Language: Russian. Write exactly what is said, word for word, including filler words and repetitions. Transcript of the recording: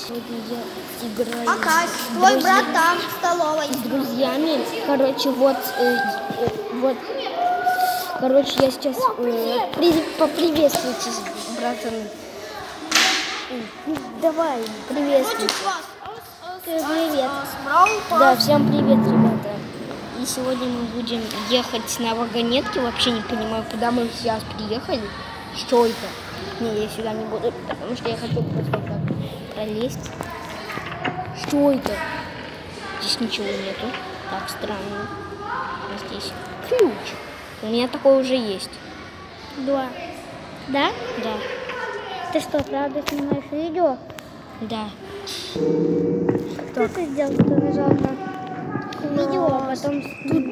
Сегодня я играю Ага, с твой друзьями- брат там в столовой. с друзьями. Короче, вот, э, э, вот. Короче, я сейчас э, при, поприветствуйтесь, братаны. Ну, давай, приветствуйте. Привет. Да, всем привет, ребята. И сегодня мы будем ехать на вагонетке. Вообще не понимаю, куда мы сейчас приехали. Что это? Не, я сюда не буду, потому что я хочу просто вот так пролезть. Что это? Здесь ничего нету. Так, странно. А здесь ключ. У меня такой уже есть. Два. Да? Да. Ты что, правда снимаешь видео? Да. Что ты сделал? Ты нажал на видео, а потом...